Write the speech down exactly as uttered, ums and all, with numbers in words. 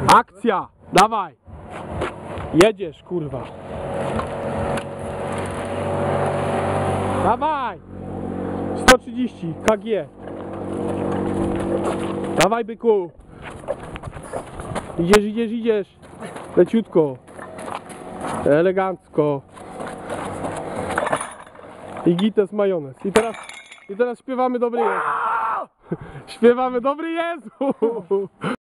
Akcja! Dawaj! Jedziesz, kurwa! Dawaj! sto trzydzieści K G. Dawaj, byku! Idziesz, idziesz, idziesz! Leciutko! Elegancko! I gites majonez. I teraz, i teraz śpiewamy dobry Jezu! Śpiewamy dobry Jezu!